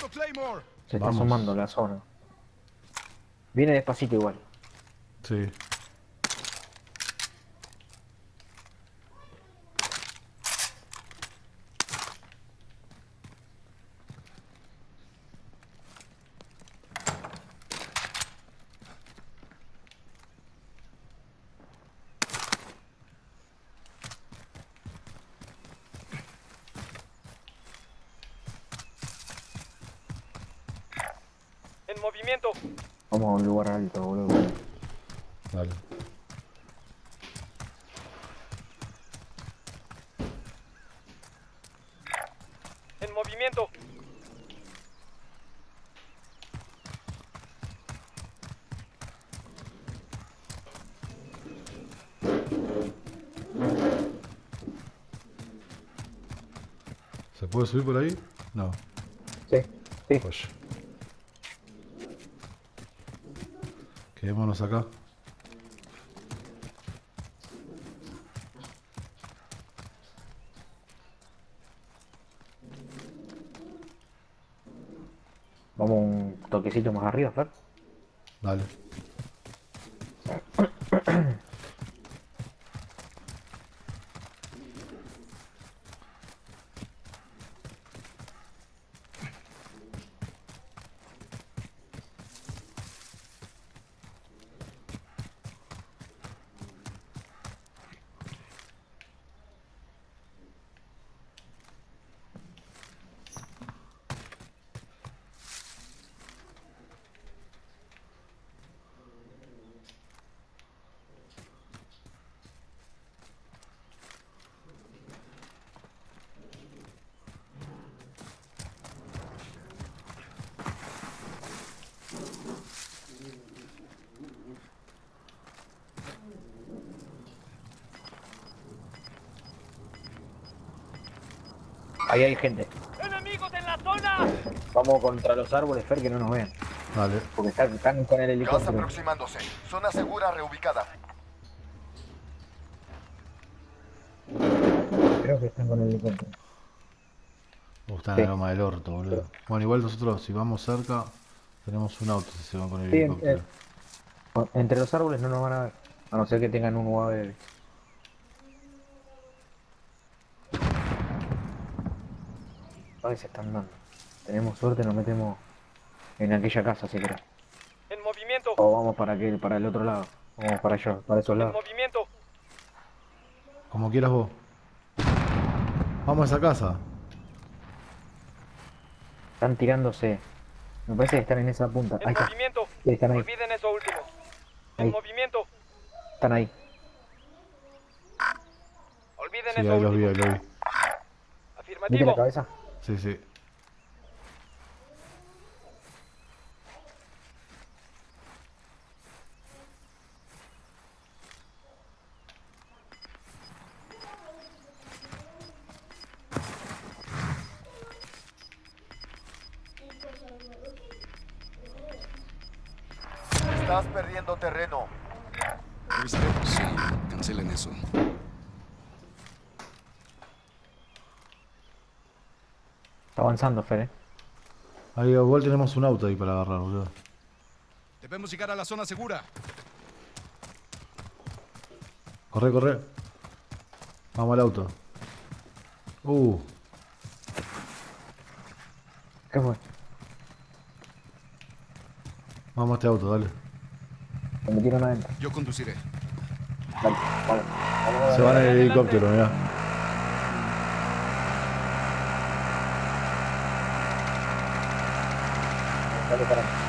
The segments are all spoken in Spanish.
Se está Vamos. sumando la zona. Viene despacito igual. Sí. En movimiento. Vamos a un lugar alto, boludo. Dale. En movimiento. ¿Se puede subir por ahí? No. Sí, sí. Pues. Quedémonos acá. Vamos un toquecito más arriba, Fer. Dale. Ahí hay gente. ¡Enemigos en la zona! Vamos contra los árboles, Fer, que no nos vean. Dale. Porque están con el Gas helicóptero. aproximándose. Zona segura reubicada. Creo que están con el helicóptero. Están Sí. en la loma del orto, boludo. Bueno, igual nosotros, si vamos cerca, tenemos un auto si se va con el Sí, helicóptero. entre los árboles no nos van a ver. A no ser que tengan un UAV. Ay, se están dando. Tenemos suerte, nos metemos en aquella casa, si querés. En movimiento. O vamos para el otro lado. Vamos para allá, para esos En lados. movimiento. Como quieras vos. Vamos a esa casa. Están tirándose. Me parece que están en esa punta. En Ahí está. movimiento. Sí, están ahí. Olviden eso último. En Ahí. movimiento. Están ahí. Olviden Sí, eso ahí los vi, último. ahí los vi. ¿Viste la Afirmativo. cabeza? Sí, sí. Estás perdiendo terreno. ¿Viste? Sí, cancelen eso. Está avanzando, Fer, Ahí igual tenemos un auto ahí para agarrar, boludo. Debemos llegar a la zona segura. Corre, corre. Vamos al auto. ¿Qué fue? Vamos a este auto, dale. Se metieron adentro. Yo conduciré. Dale, vamos. Vamos Se van en el helicóptero, mirá. dale para mí.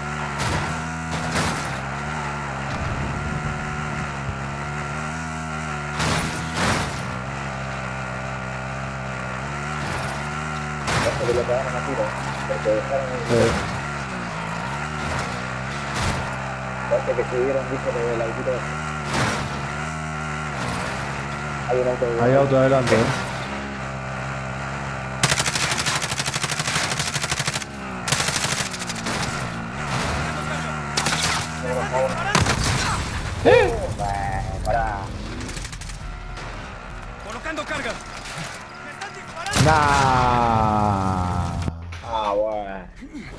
Esto que le pegaron a tiro, porque dejaron el... Parece que subieron, dice, lo del autito ese. Hay un auto de... Hay auto adelante, Pará. Colocando carga. ¡Me están disparando! Nah. Ah, bueno.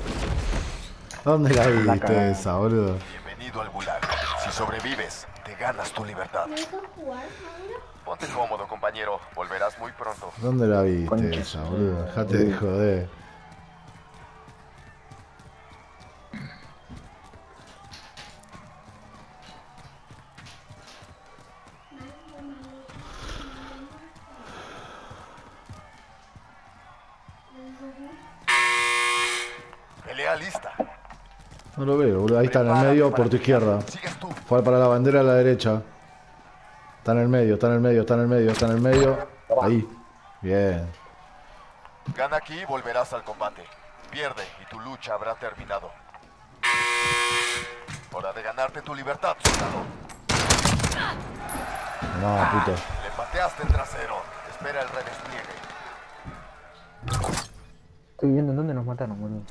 ¿Dónde la La viste cagada. esa, boludo? Bienvenido al Gulag. Si sobrevives, te ganas tu libertad. ¿Me dejas jugar ahora? Ponte cómodo, compañero. Volverás muy pronto. ¿Dónde la viste Concha esa, su boludo? madre, Dejate de boludo. joder. Pelea lista. No lo veo, boludo. Ahí está en el medio, por tu izquierda. Sigues tú. Fue para la bandera a la derecha. Está en el medio, está en el medio, está en el medio, está en el medio. Ahí. Bien. Gana aquí y volverás al combate. Pierde y tu lucha habrá terminado. Hora de ganarte tu libertad, soldado. No, puto. Le pateaste el trasero. Espera el redespliegue. Estoy viendo en dónde nos mataron, boludo.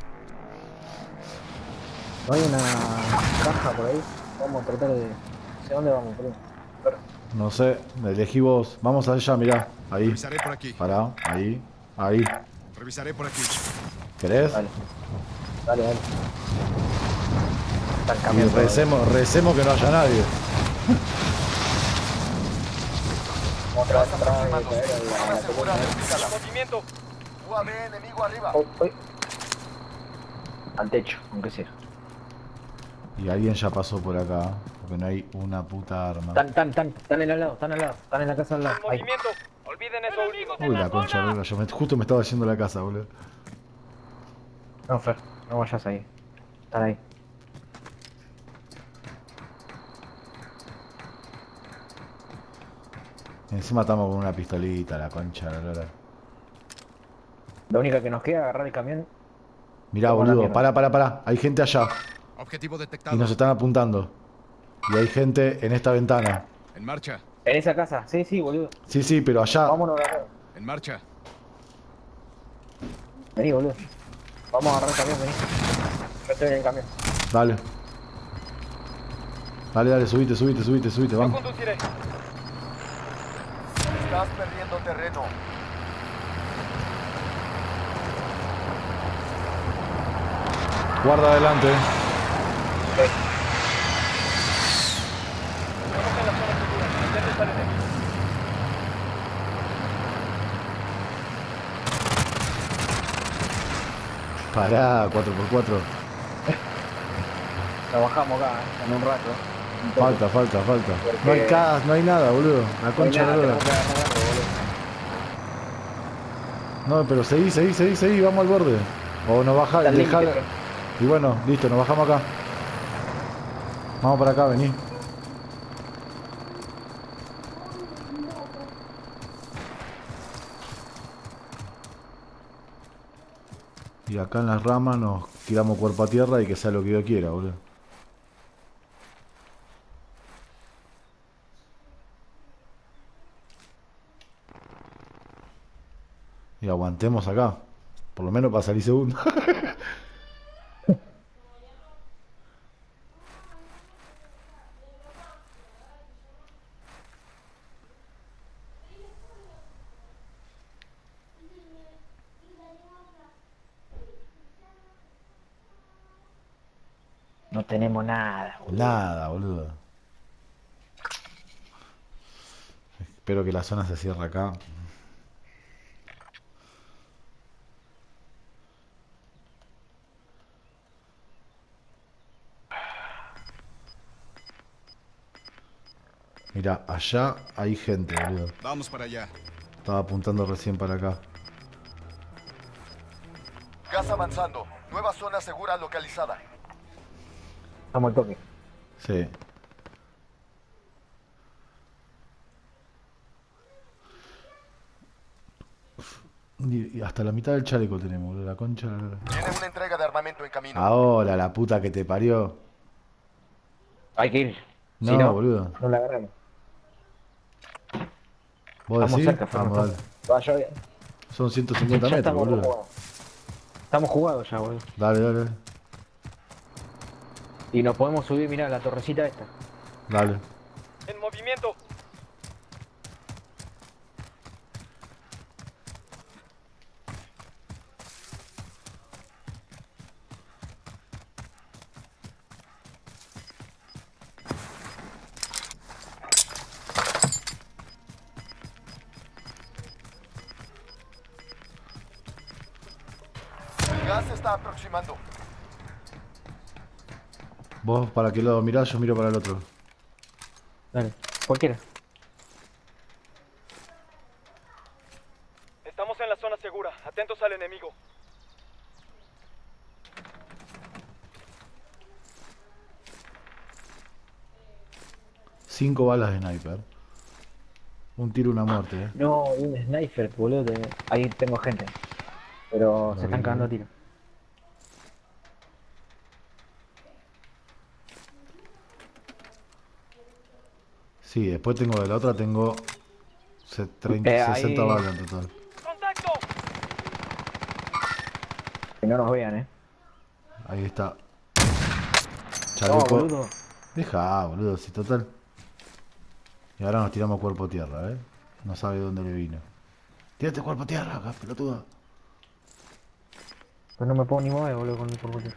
No hay una caja por ahí. Vamos a tratar de... No sé dónde vamos, boludo. Pero... No sé, elegí vos. Vamos allá, mirá. Ahí. Revisaré por aquí. Pará, ahí. Ahí. Revisaré por aquí. ¿Querés? Dale. Dale, dale. Está el Y camión. recemos que no haya nadie. Vamos a Vas tratar de aproximándose. caer a Zona la segura columna. reubicada. En movimiento. UAV enemigo arriba. Oh, oh. Al techo, aunque sea. Y alguien ya pasó por acá. Porque no hay una puta arma. Están en al lado, están al lado. Están en la casa al lado. En Ahí. movimiento. Olviden eso último. Uy, la concha, boludo. Justo me estaba yendo a la casa, boludo. No, Fer, no vayas ahí. Están ahí. Encima estamos con una pistolita, la concha, la lora. La única que nos queda es agarrar el camión. Mirá, Vamos a la boludo. mierda. Pará. Hay gente allá. Objetivo Y detectado. nos están apuntando. Y hay gente en esta ventana. En marcha. En esa casa, sí, boludo. Sí, pero allá. Vámonos a agarrar. En marcha. Vení, boludo. Vamos a agarrar el camión, vení. Yo estoy en el camión. Dale. Dale, subite, Yo vamos. conduciré. Estás perdiendo terreno. Guarda adelante. Estamos en la zona segura. Intenten estar enemigo. Pará, 4x4. Trabajamos acá, en un rato. Un toque. Falta. Porque- No hay cas, no hay nada, boludo. La No hay concha de nada, la lora. tenemos que agarrar algo, boludo. No, pero seguí, vamos al borde. O nos baja, Está dejá. límite. Y bueno, listo, nos bajamos acá. Vamos para acá, vení. Y acá en las ramas nos tiramos cuerpo a tierra y que sea lo que Dios quiera, boludo. Y aguantemos acá. Por lo menos para salir segundo. No tenemos nada, boludo. Nada, boludo. Espero que la zona se cierre acá. Mira, allá hay gente, boludo. Vamos para allá. Estaba apuntando recién para acá. Gas avanzando. Nueva zona segura localizada. Estamos al toque. Sí. Y hasta la mitad del chaleco tenemos, boludo. La concha. Tiene una entrega de armamento en camino. Ahora, la puta que te parió. Hay que ir. No, Si no, boludo. no la agarramos. ¿Vos Estamos decís? cerca, Fer, Vamos, no dale. Vaya bien. Son 150 Ya metros, estamos boludo. jugados. Estamos jugados ya, boludo. Dale. Y nos podemos subir, mirá, la torrecita esta. Dale. En movimiento. gas se está aproximando. ¿Vos para qué lado mirás? Yo miro para el otro. Dale, cualquiera. Estamos en la zona segura. Atentos al enemigo. Cinco balas de sniper. Un tiro, una muerte, No, un sniper, boludo. Ahí tengo gente. Pero se están cagando a tiro. Sí, después tengo de la otra, tengo 30, Ahí- 60 balas en total. ¡Contacto! Que no nos vean, Ahí está. No, Chaleco. boludo. Deja, boludo, si total. Y ahora nos tiramos cuerpo a tierra, No sabe dónde le vino. Tírate cuerpo a tierra, acá, pelotuda. Pues no me puedo ni mover, boludo, con el porbote.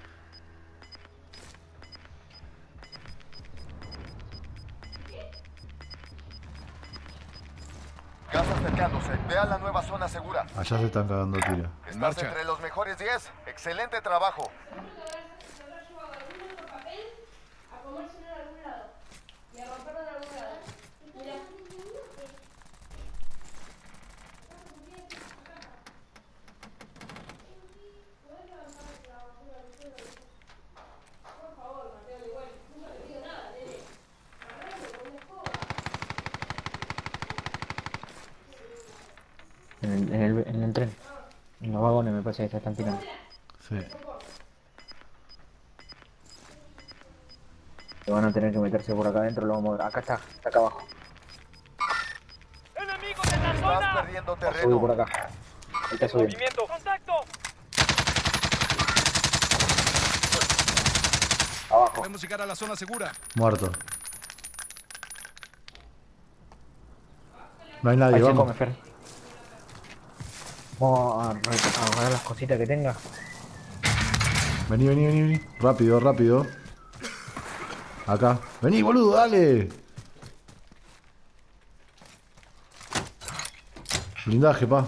Gas acercándose. Ve a la nueva zona segura. Allá se están cagando tiro. Estás marcha. entre los mejores 10. Excelente trabajo. En el tren. En los vagones me parece que se están tirando. Sí. Que van a tener que meterse por acá adentro, lo vamos a ver. Acá está acá abajo. ¡Enemigos en la Estás zona! perdiendo Subí terreno. por acá. Ahí está subiendo. ¡Movimiento! ¡Contacto! Abajo. Podemos llegar a la zona segura. Muerto. No hay nadie, Ahí se vamos. come, Fer. Vamos a agarrar las cositas que tenga. Vení, vení, vení, vení. Rápido, rápido. Acá. Vení, boludo, dale. Blindaje, pa.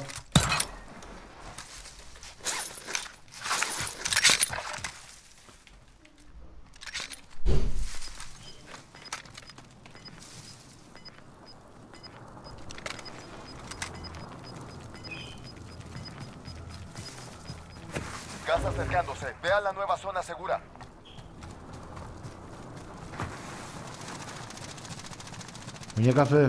Gas acercándose. Ve a la nueva zona segura. Vení acá, Fede.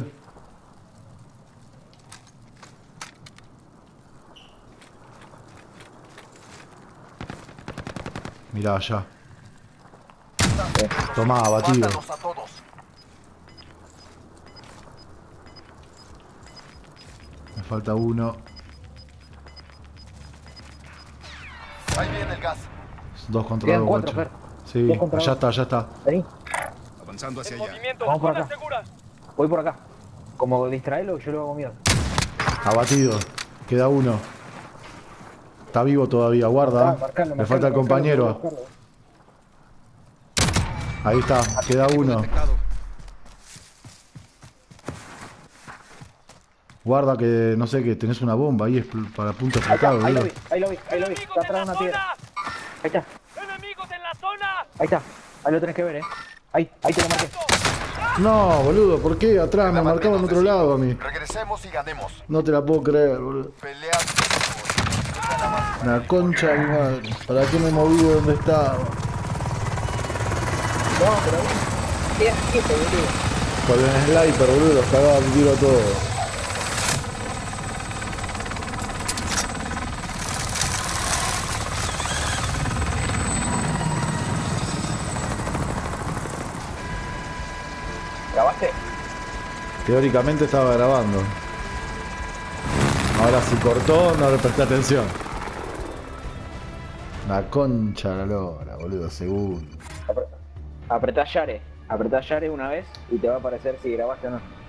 Mirá allá. Tomá, abatido. Mátalos a todos. Me falta uno. Ahí viene el gas. Dos contra Quedan dos, cuatro, guacho. Fer. Sí, Dos contra allá dos. está, allá está. Vení, Avanzando hacia En allá. movimiento. Vamos por Zona acá. segura. voy por acá. Como distraerlo, yo lo hago miedo. Abatido. Queda uno. Está vivo todavía, guarda. Marcalo, Me falta el compañero. Ahí está, queda uno. Detectado. Guarda que, no sé, que tenés una bomba ahí para punto Ahí está, explotado, ahí lo boludo. vi, ahí lo vi, ahí lo vi. ¡Enemigos Está en atrás de la una piedra. zona! Ahí está, ¡Enemigos en la zona! ahí está. Ahí lo tenés que ver, Ahí te lo marqué. No, boludo, ¿por qué? Atrás, me Quedaban marcaba en menos otro de lado a cinco. mí. Regresemos y ganemos. No te la puedo creer, boludo. Pelea. Una concha de mi madre. ¿Para qué me moví de donde estaba? No, pero quedas quieto, boludo. Con el sniper, boludo, los cagaba un tiro a todos. ¿Grabaste? Teóricamente estaba grabando. Ahora si cortó, no le presté atención. La concha de la lora, boludo, segundo. Apretá Share una vez y te va a aparecer si grabaste o no.